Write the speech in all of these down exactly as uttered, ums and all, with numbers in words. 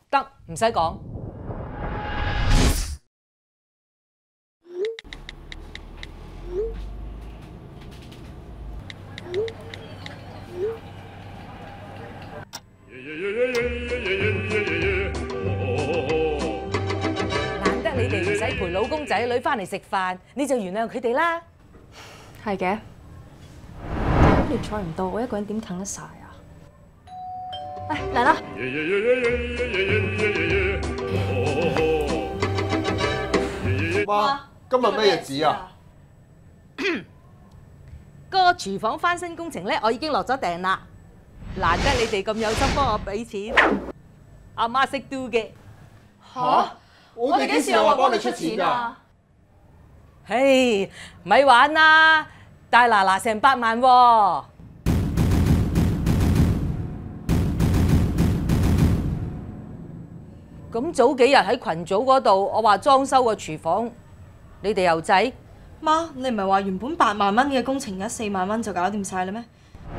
得，唔使講。難得你哋唔使陪老公仔女翻嚟食飯，你就原諒佢哋啦。 係嘅。咁聯賽唔到，我一個人點啃得晒啊？嚟嚟啦！ 媽，今日咩日子啊？ 個廚房翻新工程咧，我已經落咗訂啦。難得你哋咁有心幫我俾錢，阿媽識 do 嘅。 吓？我哋幾時有話幫你出錢㗎？ 唉，咪玩啦！大嗱嗱成百萬喎。咁早幾日喺群組嗰度，我話裝修個廚房，你哋又制？ 媽，你唔係話原本八萬蚊嘅工程，而家四萬蚊就搞掂晒啦咩？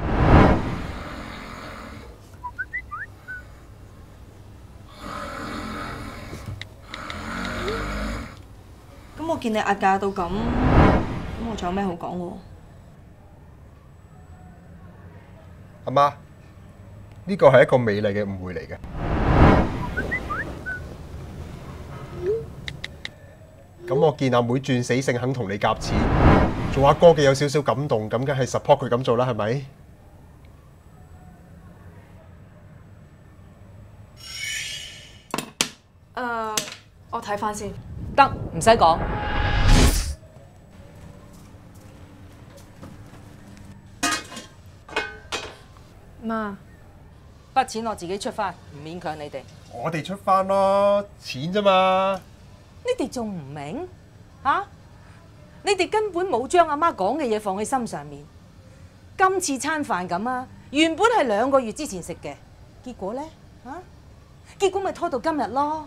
咁我見你壓價到咁，咁我仲有咩好講喎？ 阿媽，呢個係一個美麗嘅誤會嚟嘅。咁我見阿妹轉死性肯同你夾錢，做阿哥嘅有少少感動，咁梗係 support 佢咁做啦，係咪？ 誒，我睇翻先。 得，唔使講。 媽， 筆錢我自己出翻，唔勉強你哋。 我哋出翻咯，錢啫嘛。 你哋仲唔明嚇、啊？你哋根本冇將阿媽講嘅嘢放喺心上面。今次餐飯咁啊，原本係兩個月之前食嘅，結果咧嚇、啊，結果咪拖到今日咯。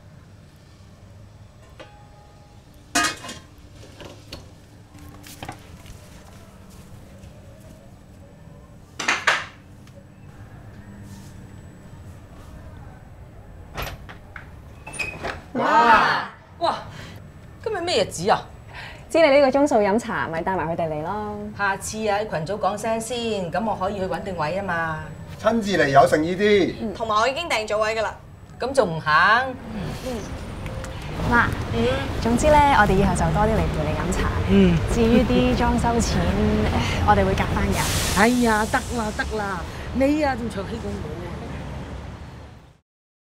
哇！哇！今日咩日子啊？ 知你呢個鐘數飲茶，咪帶埋佢哋嚟咯。 下次啊喺群組講聲先，咁我可以去揾定位啊嘛。 親自嚟有誠意啲。 同埋我已經訂咗位㗎啦。 咁仲唔肯？ 媽，嗯，總之咧，我哋以後就多啲嚟陪你飲茶。嗯。至於啲裝修錢，我哋會夾翻㗎。 哎呀，得啦得啦，你啊仲長氣過我。